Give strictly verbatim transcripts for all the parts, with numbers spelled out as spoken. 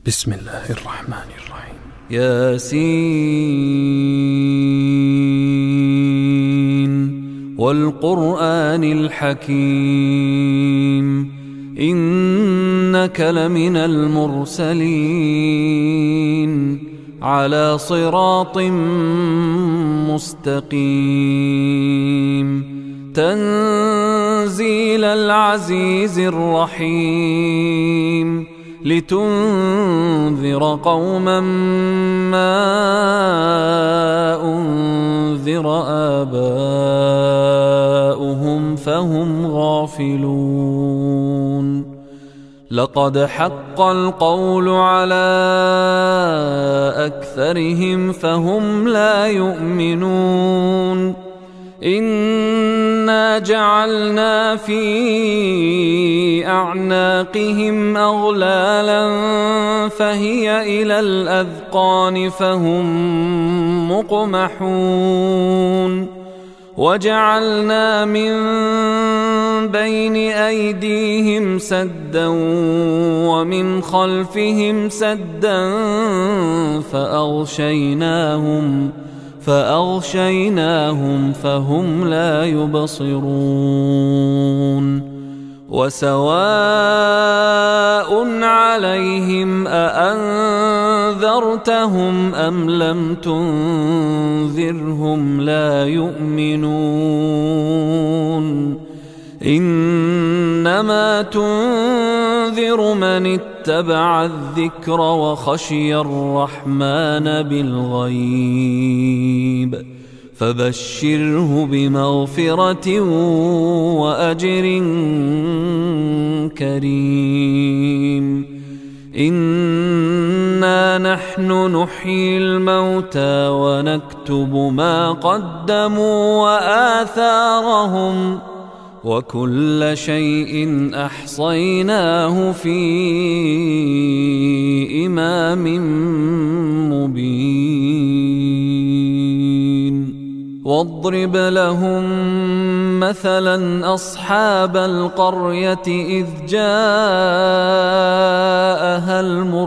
بسم الله الرحمن الرحيم. ياسين والقرآن الحكيم إنك لمن المرسلين على صراط مستقيم تنزيل العزيز الرحيم لتنذر قوما ما أنذر آباؤهم فهم غافلون. لقد حق القول على أكثرهم فهم لا يؤمنون. إنا جعلنا في أعناقهم أغلالا فهي إلى الأذقان فهم مقمحون. وجعلنا من بين أيديهم سدا ومن خلفهم سدا فأغشيناهم فأغشيناهم فهم لا يبصرون. وسواء عليهم أأنذرتهم أم لم تنذرهم لا يؤمنون. إنما تنذر من اتبع الذكر وخشي الرحمن بالغيب فبشره بمغفرة وأجر كريم. إنا نحن نحيي الموتى ونكتب ما قدموا وآثارهم وكل شيء أحصيناه في إمام مبين. واضرب لهم مثلا أصحاب القرية إذ جاءها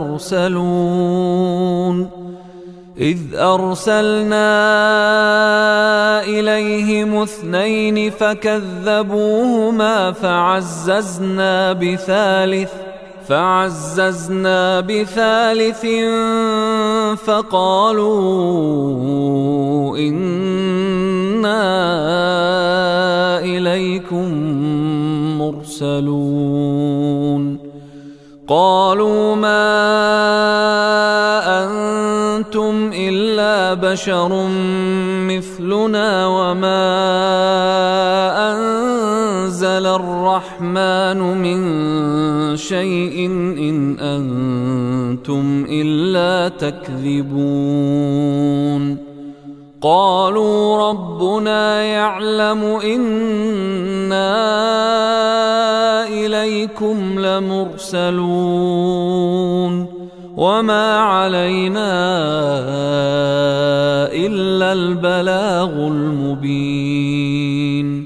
المرسلون إذ أرسلنا إليهم اثنين فكذبوهما فعززنا بثالث فعززنا بثالث فقالوا إنا إليكم مرسلون. قالوا ما أنتم إلا بشر مثلنا وما أنزل الرحمن من شيء إن أنتم إلا تكذبون. قالوا ربنا يعلم إنا إليكم لمرسلون وما علينا إلا البلاغ المبين.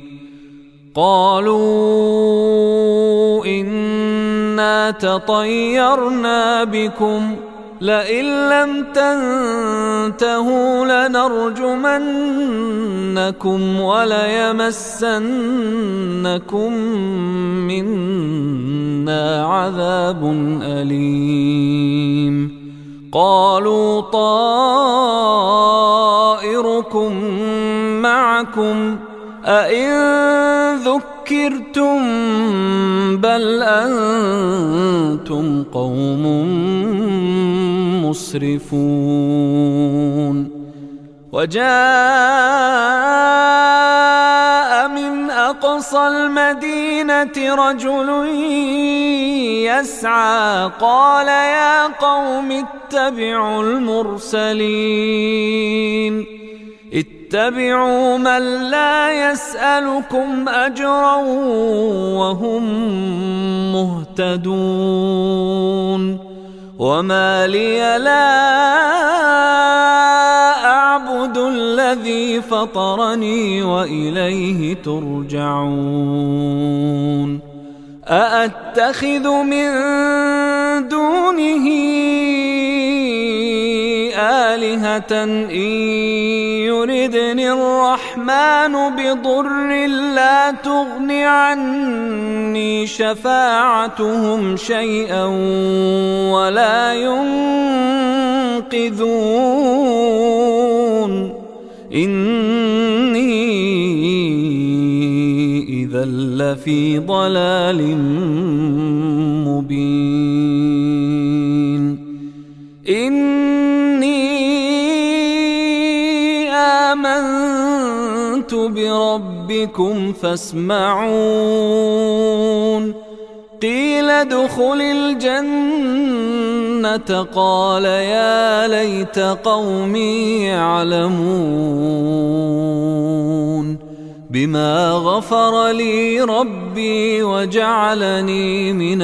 قالوا إنا تطيرنا بكم لئن لم تنتهوا لنرجمنكم وليمسنكم منا عذاب أليم. قالوا طائركم معكم أئن ذكرتم بل أنتم قوم مسرفون. وجاء من أقصى المدينة رجل يسعى قال يا قوم اتبعوا المرسلين اتبعوا من لا يسألكم أجرا وهم مهتدون. وما لي لا أعبد الذي فطرني وإليه ترجعون. أأتخذ من دونه آلهة إن يردني الرحمن بضر لا تغن عني شفاعتهم شيئا ولا ينقذون إني إذا لفي ضلال مبين إني آمنت بربكم فاسمعون قيل ادخل الجنة قال يا ليت قومي يعلمون بما غفر لي ربي وجعلني من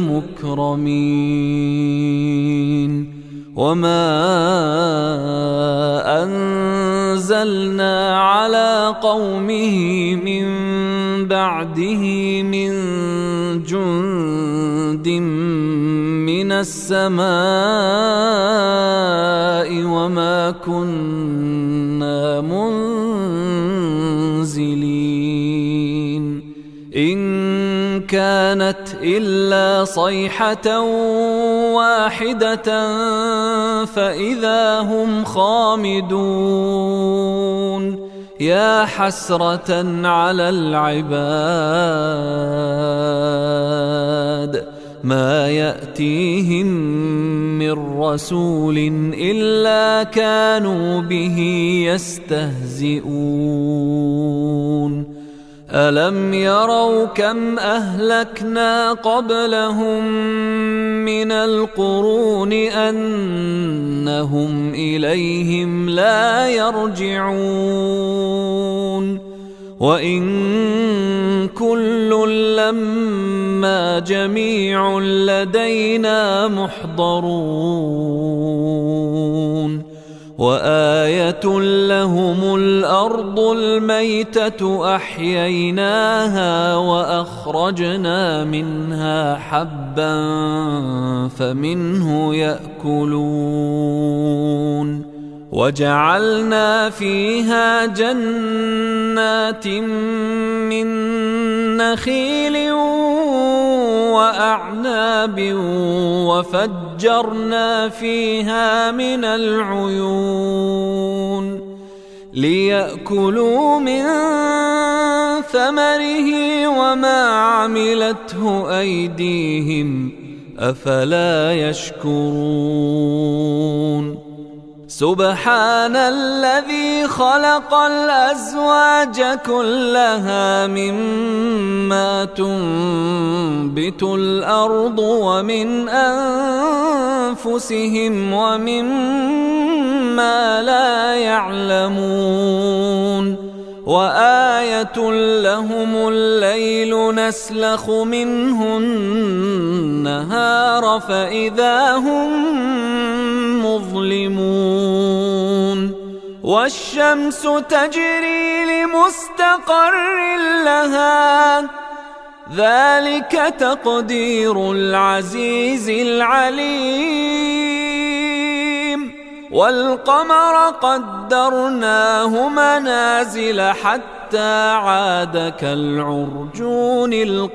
المكرمين وما أنزلنا على قومه من بعده من جند من السماء وما كنا منزلين إن كانت إلا صيحة واحدة فإذا هم خامدون يا حسرة على العباد ما يأتيهم من رسول إلا كانوا به يستهزئون ألم يروا كم أهلكنا قبلهم من القرون أنهم إليهم لا يرجعون وإن كل لما جميع لدينا محضرون وآية لهم الأرض الميتة أحييناها وأخرجنا منها حبا فمنه يأكلون وجعلنا فيها جنات من نخيل وأعناب وفجرنا فيها من العيون ليأكلوا من ثمره وما عملته أيديهم أفلا يشكرون سبحان الذي خلق الأزواج كلها مما تنبت الأرض ومن أنفسهم ومما لا يعلمون وآية لهم الليل نسلخ منه النهار فإذا هم مظلمون والشمس تجري لمستقر لها ذلك تقدير العزيز العليم والقمر قدرناه منازل حتى عاد كالعرجون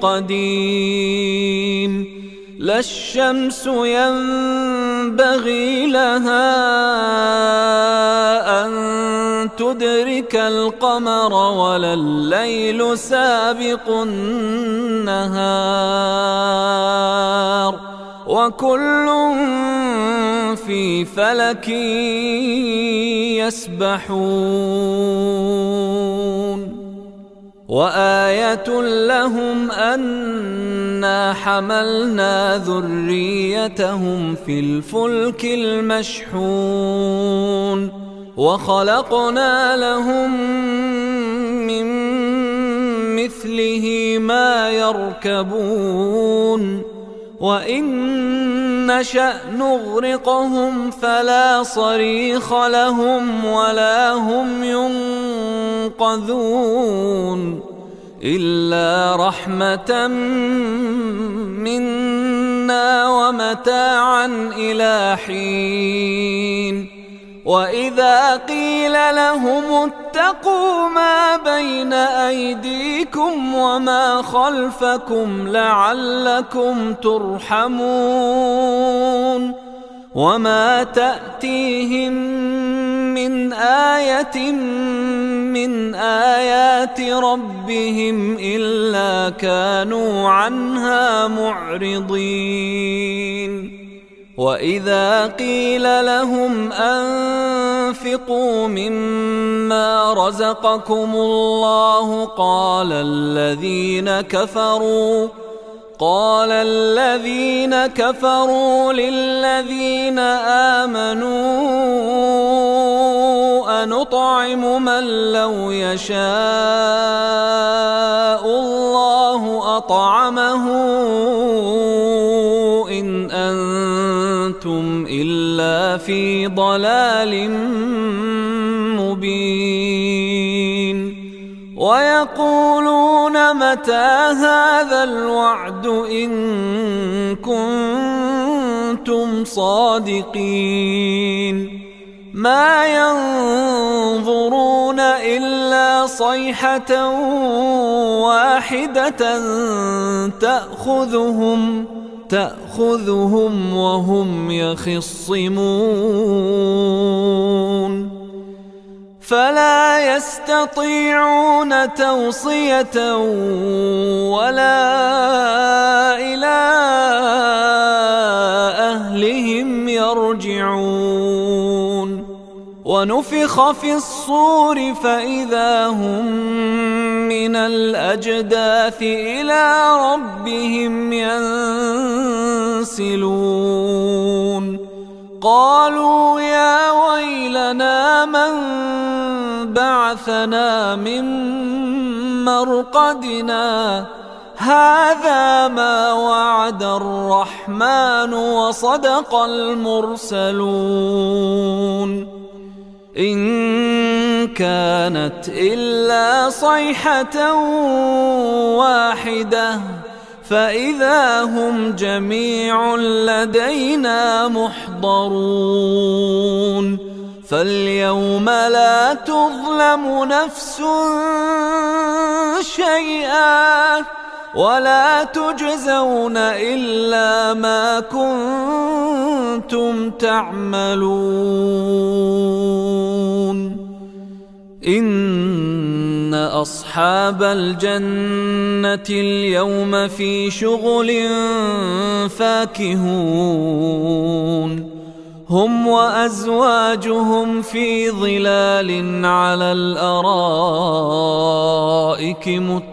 القديم لا الشمس ينبغي لها أن تدرك القمر ولا الليل سابق النهار وكل في فلك يسبحون وآية لهم أنا حملنا ذريتهم في الفلك المشحون وخلقنا لهم من مثله ما يركبون وإن نشأ نغرقهم فلا صريخ لهم ولا هم ينقذون إلا رحمة منا ومتاعا إلى حين وإذا قيل لهم اتقوا ما بين أيديكم وما خلفكم لعلكم ترحمون وما تأتيهم من آية من آيات ربهم إلا كانوا عنها معرضين وإذا قيل لهم أنفقوا مما رزقكم الله قال الذين كفروا قال الذين كفروا للذين آمنوا أنطعم من لو يشاء الله أطعمه إن أنتم إلا في ضلال مبين ويقولون متى هذا الوعد إن كنتم صادقين ما ينظرون إلا صيحة واحدة تأخذهم تأخذهم وهم يخصمون فلا يستطيعون توصية ولا إلى أهلهم يرجعون ونفخ في الصور فإذا هم من الأجداث إلى ربهم ينسلون قالوا يا ويلنا من بعثنا من مرقدنا هذا ما وعد الرحمن وصدق المرسلون إن كانت إلا صيحة واحدة فإذا هم جميع لدينا محضرون فاليوم لا تظلم نفس شيئا ولا تجزون إلا ما كنتم تعملون إن أصحاب الجنة اليوم في شغل فاكهون هم وأزواجهم في ظلال على الأرائك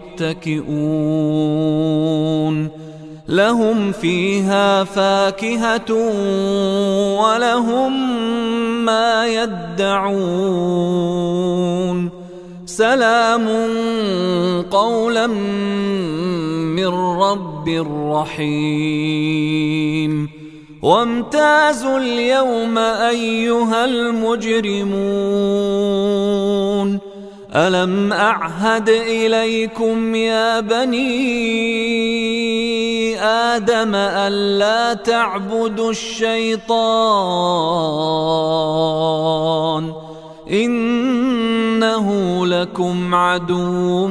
متكئون لهم فيها فاكهة ولهم ما يدعون سلام قولا من رب رحيم وامتازوا اليوم أيها المجرمون ألم أعهد إليكم يا بني آدم ألا تعبدوا الشيطان إنه لكم عدو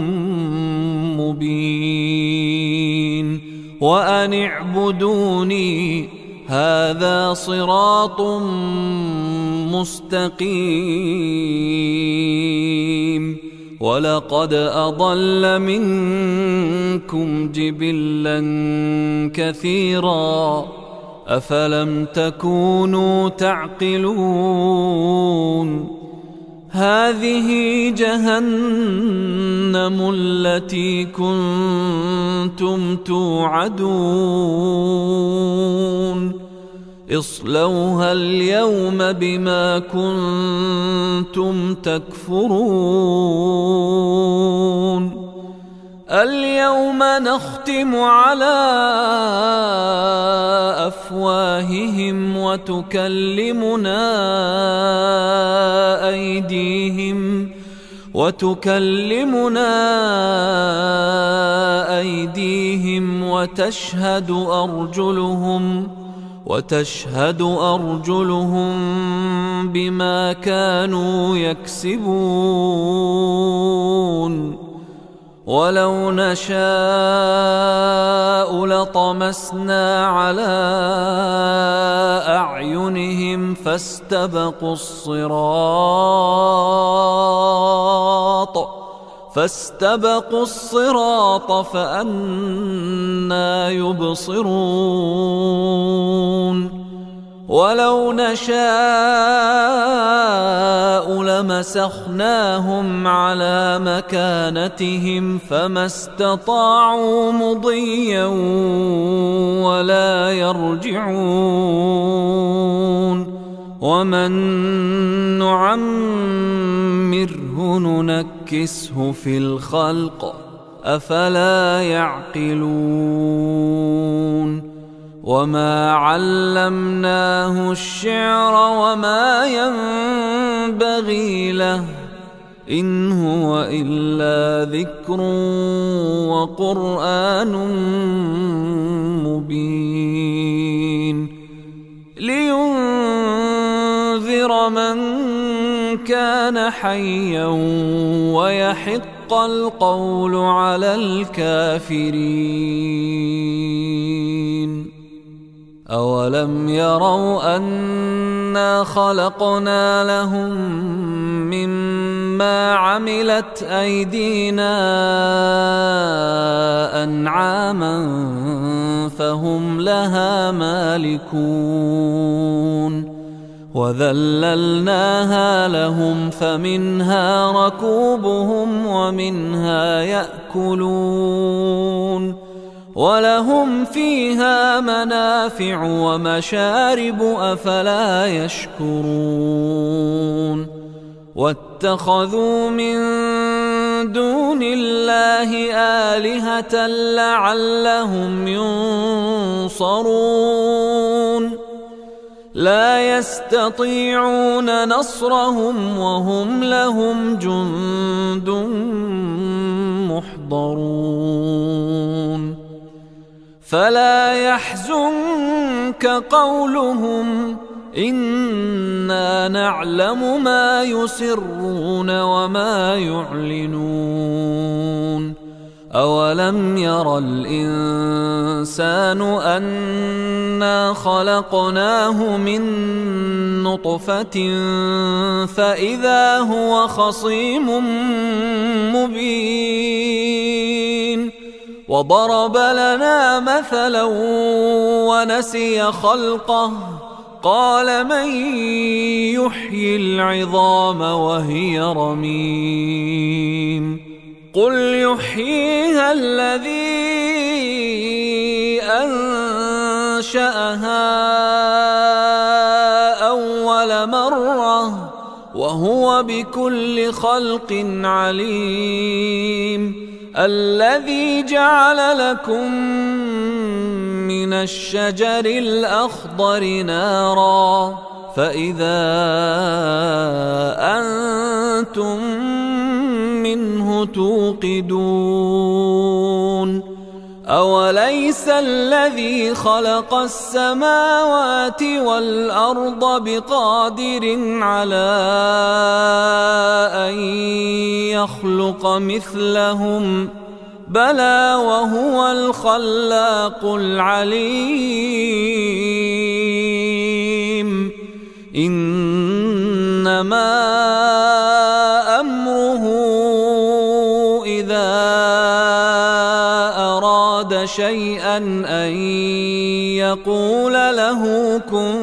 مبين وأن اعبدوني هذا صراط مستقيم ولقد أضل منكم جبلا كثيرا أفلم تكونوا تعقلون هذه جهنم التي كنتم توعدون اصلوها اليوم بما كنتم تكفرون اليوم نختم على أفواههم وتكلمنا أيديهم وتكلمنا أيديهم وتشهد أرجلهم وتشهد أرجلهم بما كانوا يكسبون ولو نشاء لطمسنا على أعينهم فاستبقوا الصراط فاستبقوا الصراط فأنى يبصرون ولو نشاء لمسخناهم على مكانتهم فما استطاعوا مضيا ولا يرجعون ومن نعمره ننكسه في الخلق أفلا يعقلون وما علمناه الشعر وما ينبغي له إن هو إلا ذكر وقرآن مبين لينذر من كان حيا ويحق القول على الكافرين أولم يروا أنا خلقنا لهم مما عملت أيدينا أنعاما فهم لها مالكون وذللناها لهم فمنها ركوبهم ومنها يأكلون ولهم فيها منافع ومشارب أفلا يشكرون واتخذوا من دون الله آلهة لعلهم ينصرون لا يستطيعون نصرهم وهم لهم جند محضرون فلا يحزنك قولهم إنا نعلم ما يسرون وما يعلنون أولم ير الإنسان أنا خلقناه من نطفة فإذا هو خصيم مبين وضرب لنا مثلا ونسي خلقه قال من يحيي العظام وهي رميم قل يحييها الذي أنشأها أول مرة وهو بكل خلق عليم الذي جعل لكم من الشجر الأخضر نارا فإذا أنتم منه توقدون أوليس الذي خلق السماوات والأرض بقادر على أن يخلق مثلهم بلى وهو الخلاق العليم إنما أمره إذا أراد شيئا أن يقول له كن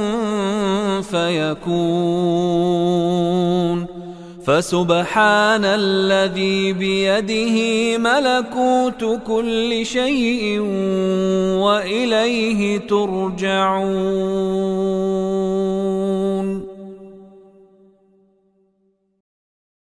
فيكون فسبحان الذي بيده ملكوت كل شيء وإليه ترجعون.